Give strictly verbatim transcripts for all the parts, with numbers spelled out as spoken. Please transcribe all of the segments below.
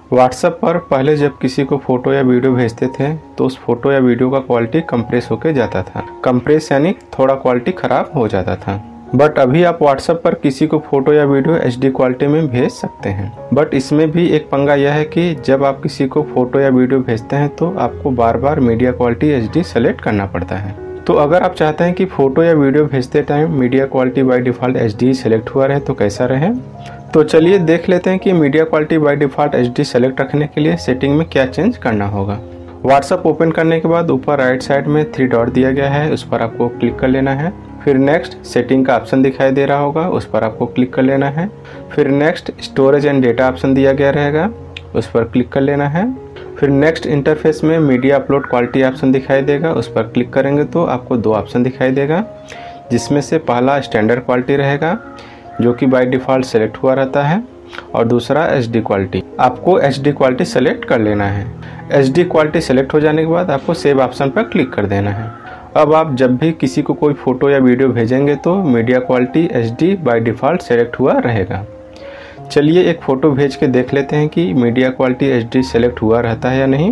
WhatsApp पर पहले जब किसी को फ़ोटो या वीडियो भेजते थे तो उस फोटो या वीडियो का क्वालिटी कंप्रेस होकर जाता था। कंप्रेस यानी थोड़ा क्वालिटी ख़राब हो जाता था। बट अभी आप व्हाट्सएप पर किसी को फ़ोटो या वीडियो एच डी क्वालिटी में भेज सकते हैं। बट इसमें भी एक पंगा यह है कि जब आप किसी को फ़ोटो या वीडियो भेजते हैं तो आपको बार बार मीडिया क्वालिटी एच डी सेलेक्ट करना पड़ता है। तो अगर आप चाहते हैं कि फ़ोटो या वीडियो भेजते time media quality by default HD डी सेलेक्ट हुआ रहे तो कैसा रहे, तो चलिए देख लेते हैं कि media quality by default HD डी सेलेक्ट रखने के लिए सेटिंग में क्या चेंज करना होगा। व्हाट्सएप ओपन करने के बाद ऊपर राइट साइड में थ्री डॉट दिया गया है, उस पर आपको क्लिक कर लेना है। फिर नेक्स्ट सेटिंग का ऑप्शन दिखाई दे रहा होगा, उस पर आपको क्लिक कर लेना है। फिर next storage and data option दिया गया रहेगा, उस पर क्लिक कर लेना है। फिर नेक्स्ट इंटरफेस में मीडिया अपलोड क्वालिटी ऑप्शन दिखाई देगा, उस पर क्लिक करेंगे तो आपको दो ऑप्शन दिखाई देगा, जिसमें से पहला स्टैंडर्ड क्वालिटी रहेगा जो कि बाय डिफ़ॉल्ट सेलेक्ट हुआ रहता है, और दूसरा एच डी क्वालिटी। आपको एच डी क्वालिटी सेलेक्ट कर लेना है। एच डी क्वालिटी सेलेक्ट हो जाने के बाद आपको सेव ऑप्शन पर क्लिक कर देना है। अब आप जब भी किसी को कोई फ़ोटो या वीडियो भेजेंगे तो media quality H D by default select हुआ रहेगा। चलिए एक फ़ोटो भेज के देख लेते हैं कि मीडिया क्वालिटी एच डी सेलेक्ट हुआ रहता है या नहीं।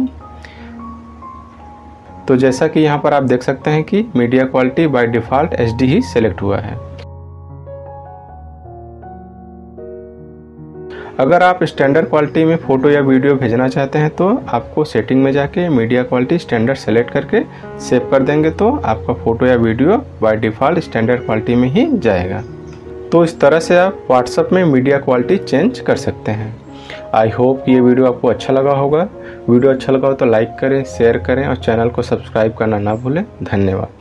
तो जैसा कि यहाँ पर आप देख सकते हैं कि media quality by default HD डी ही सेलेक्ट हुआ है। अगर आप स्टैंडर्ड क्वालिटी में फ़ोटो या वीडियो भेजना चाहते हैं तो आपको सेटिंग में जाके मीडिया क्वालिटी स्टैंडर्ड सेलेक्ट करके सेव कर देंगे तो आपका फ़ोटो या video by default standard quality में ही जाएगा। तो इस तरह से आप व्हाट्सएप में मीडिया क्वालिटी चेंज कर सकते हैं। आई होप ये वीडियो आपको अच्छा लगा होगा। वीडियो अच्छा लगा हो तो लाइक करें, शेयर करें और चैनल को सब्सक्राइब करना ना भूलें। धन्यवाद।